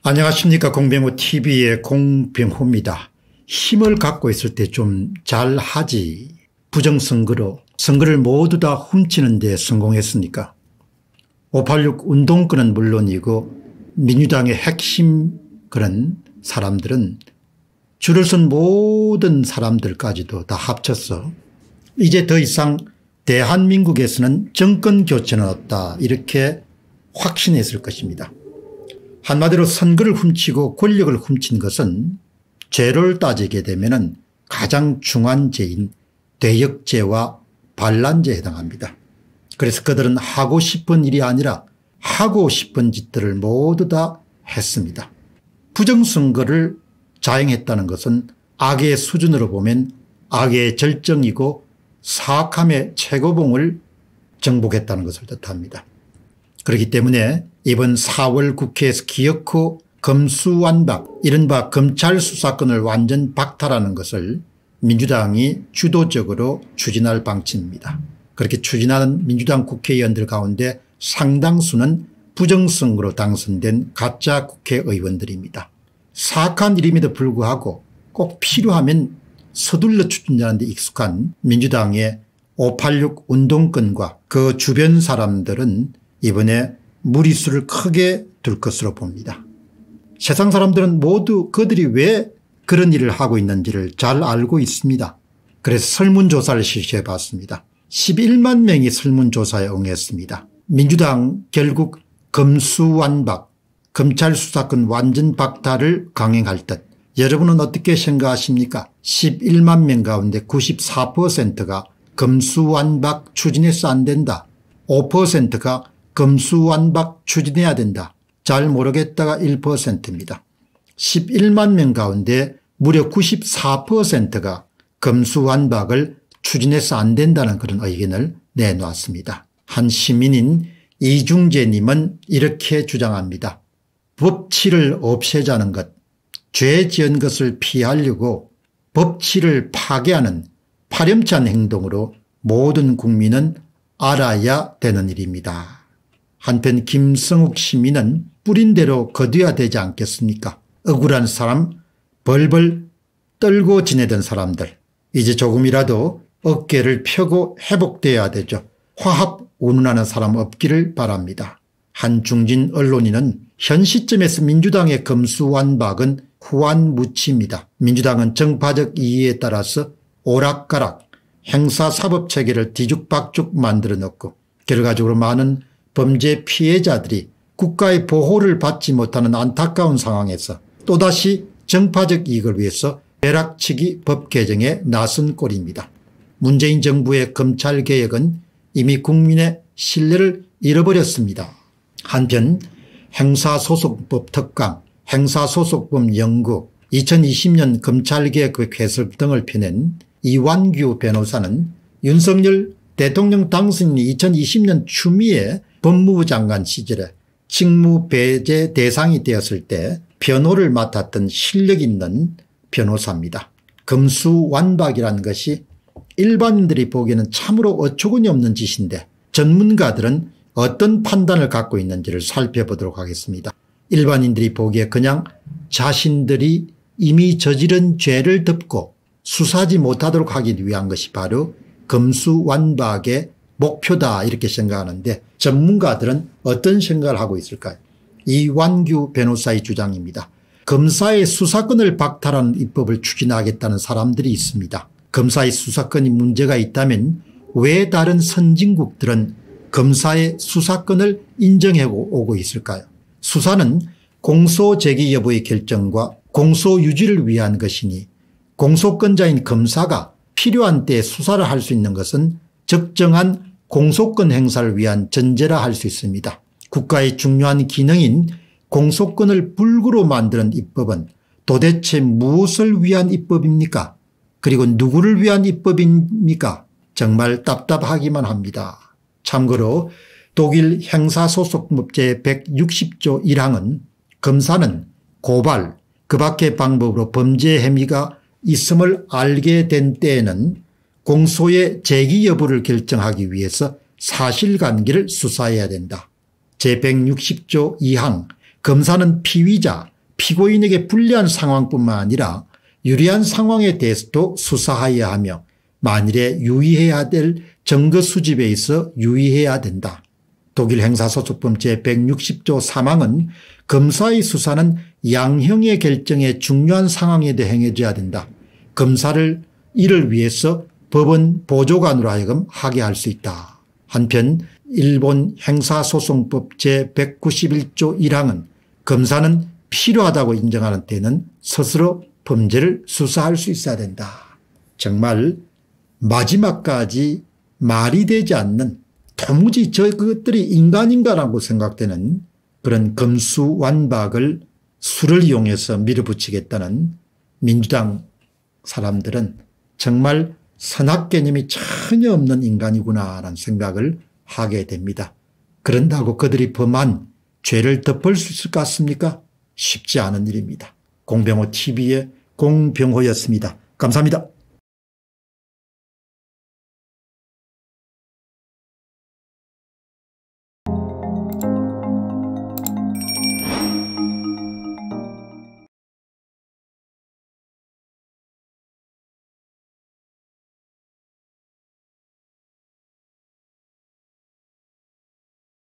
안녕하십니까. 공병호TV의 공병호입니다. 힘을 갖고 있을 때 좀 잘하지. 부정선거로 선거를 모두 다 훔치는 데 성공했으니까. 586 운동권은 물론이고 민주당의 핵심 그런 사람들은 줄을 선 모든 사람들까지도 다 합쳐서 이제 더 이상 대한민국에서는 정권교체는 없다, 이렇게 확신했을 것입니다. 한마디로 선거를 훔치고 권력을 훔친 것은 죄를 따지게 되면 가장 중한 죄인 대역죄와 반란죄에 해당합니다. 그래서 그들은 하고 싶은 일이 아니라 하고 싶은 짓들을 모두 다 했습니다. 부정선거를 자행했다는 것은 악의 수준으로 보면 악의 절정이고 사악함의 최고봉을 정복했다는 것을 뜻합니다. 그렇기 때문에 이번 4월 국회에서 기어코 검수완박, 이른바 검찰 수사권을 완전 박탈하는 것을 민주당이 주도적으로 추진할 방침입니다. 그렇게 추진하는 민주당 국회의원들 가운데 상당수는 부정선거로 당선된 가짜 국회의원들입니다. 사악한 일임에도 불구하고 꼭 필요하면 서둘러 추진하는 데 익숙한 민주당의 586 운동권과 그 주변 사람들은 이번에 무리수를 크게 둘 것으로 봅니다. 세상 사람들은 모두 그들이 왜 그런 일을 하고 있는지를 잘 알고 있습니다. 그래서 설문조사를 실시해 봤습니다. 11만 명이 설문조사에 응했습니다. 민주당 결국 검수완박, 검찰 수사권 완전 박탈을 강행할 듯. 여러분은 어떻게 생각하십니까? 11만 명 가운데 94%가 검수완박 추진해서 안 된다. 5%가 검수완박 추진해야 된다. 잘 모르겠다가 1%입니다. 11만 명 가운데 무려 94%가 검수완박을 추진해서 안 된다는 그런 의견을 내놓았습니다. 한 시민인 이중재님은 이렇게 주장합니다. 법치를 없애자는 것, 죄 지은 것을 피하려고 법치를 파괴하는 파렴치한 행동으로 모든 국민은 알아야 되는 일입니다. 한편 김성욱 시민은 뿌린 대로 거둬야 되지 않겠습니까? 억울한 사람, 벌벌 떨고 지내던 사람들, 이제 조금이라도 어깨를 펴고 회복돼야 되죠. 화합 운운하는 사람 없기를 바랍니다. 한중진 언론인은 현 시점에서 민주당의 검수완박은 후안무치입니다. 민주당은 정파적 이의에 따라서 오락가락 형사사법체계를 뒤죽박죽 만들어 놓고 결과적으로 많은 범죄 피해자들이 국가의 보호를 받지 못하는 안타까운 상황에서 또다시 정파적 이익을 위해서 벼락치기 법 개정에 나선 꼴입니다. 문재인 정부의 검찰개혁은 이미 국민의 신뢰를 잃어버렸습니다. 한편 형사소송법 특강, 형사소송법 연구, 2020년 검찰개혁 해석 등을 펴낸 이완규 변호사는 윤석열 대통령 당선인이 2020년 추미애 법무부 장관 시절에 직무 배제 대상이 되었을 때 변호를 맡았던 실력 있는 변호사입니다. 검수완박이라는 것이 일반인들이 보기에는 참으로 어처구니 없는 짓인데 전문가들은 어떤 판단을 갖고 있는지를 살펴보도록 하겠습니다. 일반인들이 보기에 그냥 자신들이 이미 저지른 죄를 덮고 수사하지 못하도록 하기 위한 것이 바로 검수완박의 목표다, 이렇게 생각하는데 전문가들은 어떤 생각을 하고 있을까요? 이완규 변호사의 주장입니다. 검사의 수사권을 박탈하는 입법을 추진하겠다는 사람들이 있습니다. 검사의 수사권이 문제가 있다면 왜 다른 선진국들은 검사의 수사권을 인정해 오고 있을까요? 수사는 공소 제기 여부의 결정과 공소 유지를 위한 것이니 공소권자인 검사가 필요한 때에 수사를 할 수 있는 것은 적정한 공소권 행사를 위한 전제라 할 수 있습니다. 국가의 중요한 기능인 공소권을 불구로 만드는 입법은 도대체 무엇을 위한 입법입니까? 그리고 누구를 위한 입법입니까? 정말 답답하기만 합니다. 참고로 독일 형사소송법 제160조 1항은 검사는 고발, 그 밖의 방법으로 범죄 혐의가 있음을 알게 된 때에는 공소의 제기 여부를 결정하기 위해서 사실관계를 수사해야 된다. 제160조 2항 검사는 피의자 피고인에게 불리한 상황뿐만 아니라 유리한 상황에 대해서도 수사하여야 하며 만일에 유의해야 될 증거 수집에 있어 유의해야 된다. 독일 형사소송법 제160조 3항은 검사의 수사는 양형의 결정에 중요한 상황에 대해 행해져야 된다. 검사를 이를 위해서 법원 보조관으로 하여금 하게 할 수 있다. 한편 일본 형사소송법 제191조 1항은 검사는 필요하다고 인정하는 때는 스스로 범죄를 수사할 수 있어야 된다. 정말 마지막까지 말이 되지 않는 도무지 그것들이 인간인가라고 생각되는 그런 검수완박을 수를 이용해서 밀어붙이겠다는 민주당 사람들은 정말 선악 개념이 전혀 없는 인간이구나라는 생각을 하게 됩니다. 그런다고 그들이 범한 죄를 덮을 수 있을 것 같습니까? 쉽지 않은 일입니다. 공병호 TV의 공병호였습니다. 감사합니다.